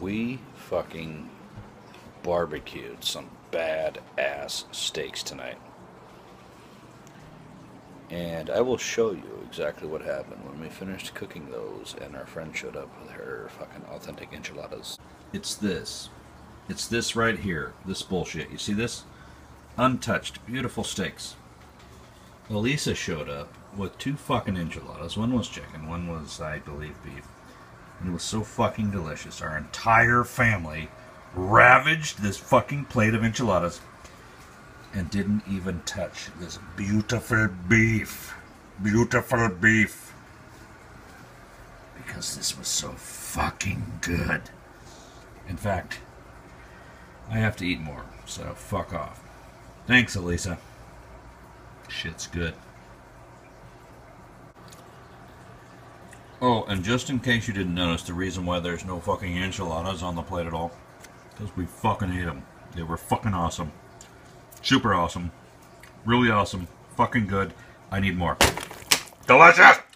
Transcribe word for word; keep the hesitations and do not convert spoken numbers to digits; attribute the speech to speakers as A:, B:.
A: We fucking barbecued some bad-ass steaks tonight. And I will show you exactly what happened when we finished cooking those and our friend showed up with her fucking authentic enchiladas. It's this. It's this right here. This bullshit. You see this? Untouched, beautiful steaks. Elisa showed up with two fucking enchiladas. One was chicken, one was, I believe, beef. And it was so fucking delicious. Our entire family ravaged this fucking plate of enchiladas and didn't even touch this beautiful beef. Beautiful beef. Because this was so fucking good. In fact, I have to eat more, so fuck off. Thanks, Elisa. Shit's good. Oh, and just in case you didn't notice, the reason why there's no fucking enchiladas on the plate at all, because we fucking ate them. They were fucking awesome. Super awesome. Really awesome. Fucking good. I need more. Delicious!